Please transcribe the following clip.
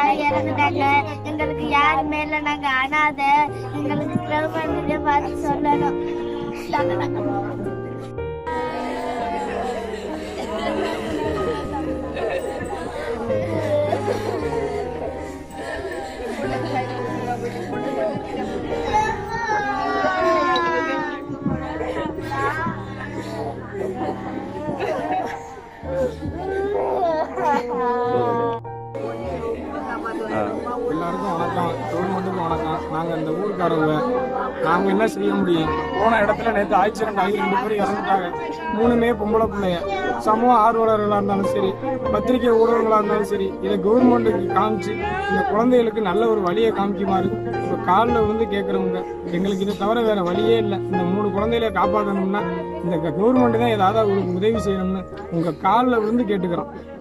இறந்துட்டாங்க. எங்களுக்கு யாருமே இல்லை, நாங்க அனாதை. எங்களுக்கு கவர்மெண்ட்லயே பார்த்து சொல்லணும். எல்லாருக்கும் வணக்கம், கவர்மெண்ட்டுக்கும் வணக்கம். நாங்கள் இந்த ஊருக்காரங்க, நாங்கள் என்ன செய்ய முடியும்? போன இடத்துல நேற்று ஆக்சிடென்ட் ஆகி 2 பேர் இறந்துட்டாங்க. 3மே பொம்பளை பிள்ளைய. சமூக ஆர்வலர்களாக இருந்தாலும் சரி, பத்திரிகை ஊடகங்களாக இருந்தாலும் சரி, இதை கவர்மெண்ட்டுக்கு காமிச்சு இந்த குழந்தைகளுக்கு நல்ல ஒரு வழியை காமிக்குமாறு இப்போ காலில் விழுந்து கேட்குறவங்க. எங்களுக்கு இதை தவிர வேற வழியே இல்லை. இந்த 3 குழந்தைகளை காப்பாற்றணும்னா இந்த கவர்மெண்ட் தான் ஏதாவது ஒரு உதவி செய்யணும்னு உங்கள் காலில் விழுந்து கேட்டுக்கிறோம்.